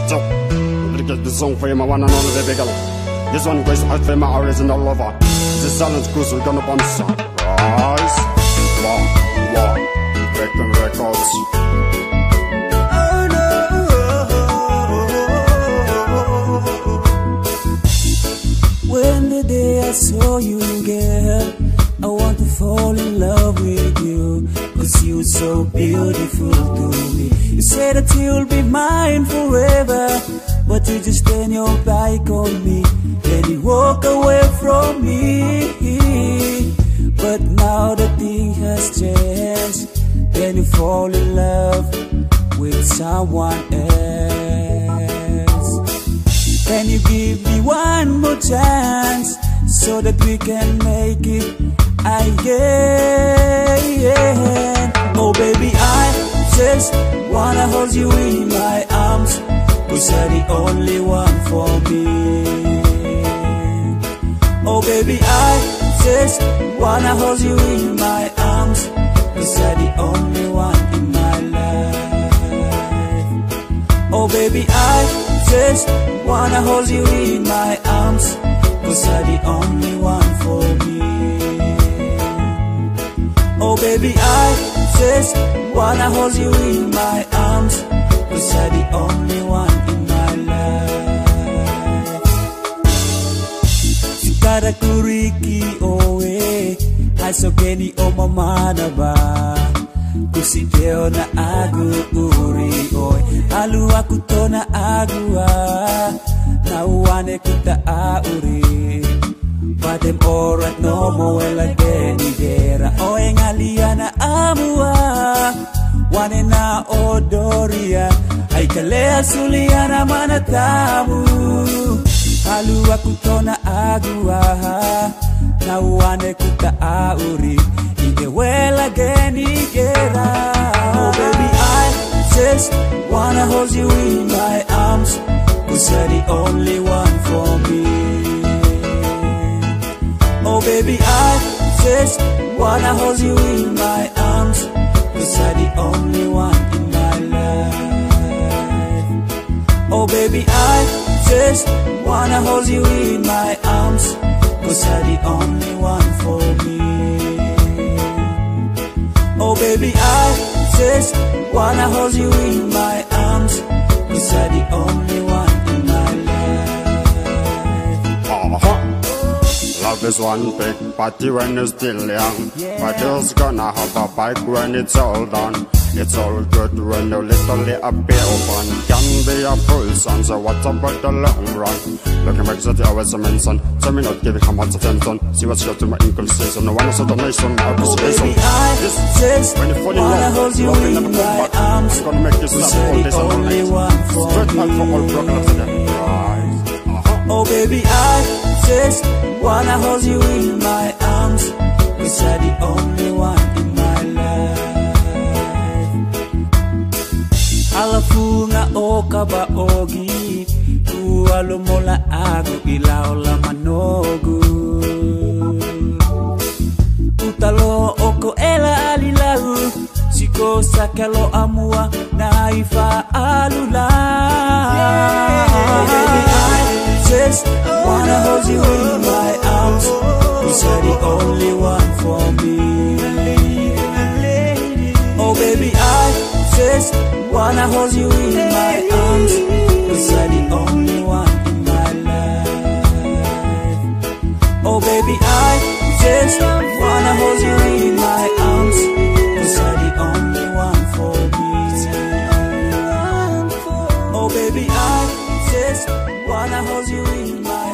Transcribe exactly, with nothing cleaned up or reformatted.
So, dedicate this song for you, my one and only baby girl. This one goes out for my original lover. This silence cruise, we're gonna bump sunrise. One, one, breaking records. When the day I saw you, girl, I want to fall in love with you, 'cause you're so beautiful to me. You said that you'll be mine forever, but you just turn your back on me, then you walk away from me. But now the thing has changed, then you fall in love with someone else. Can you give me one more chance so that we can make it again? Oh baby, I just wanna hold you in my arms, 'cause you're the only one for me. Oh baby, I just wanna hold you in my arms, 'cause you're the only one in my life. Oh baby, I just wanna hold you in my arms, 'cause you're the only one for me. Oh baby, I just wanna hold you in my arms, 'cause you're the only one in my life. Sikara kuriki owe, hasokeni o mamana ba, kusideo na agu uri oe, alu aku tona agua, na uane kuta auri. Padem orat no moela geni dera, oe ngaliana amua, wane na odoria, ay kalea suliana manatamu. Alu aku tona agua, na uane kuta auri, igewela geni dera. Oh baby, I just wanna hold you in my arms, 'cause you're the only one for me. Oh baby, I just wanna hold you in my arms, 'cause you're the only one in my life. Oh baby, I just wanna hold you in my arms, 'cause you're the only one for me. Oh baby, I just wanna hold you in my arms, 'cause you're the only one in my life. Uh-huh. Love is one big party when you're still young, but you're gonna have a bike when it's all done. It's all good when you're literally a bit open. Can be a full son, so what's about the long run? Looking back at the hours I mentioned, so me not giving how much attention. See what's got to my inconsistent, no one is a donation, I was oh baby, I just when you fall in wanna love, hold you love in never come my back. arms, I'm gonna make this last all this and all night. Straight out for all broken up today. Right. Uh-huh. Oh baby, I just wanna hold you in my arms, 'cause you're the only one in my life. Alafunga o kabaogi, kualomola agu ilaola manogu. Utalo oko ela alilau, siko sakalo amua naifa alula. Oh baby, I just wanna hold you in my arms, 'cause you're the only one for me. Oh baby, I just wanna hold you in my arms, 'cause you're the only one in my life. Oh baby, I just wanna hold you in my arms, 'cause you're the only one for me. Oh baby, I just wanna hold you in my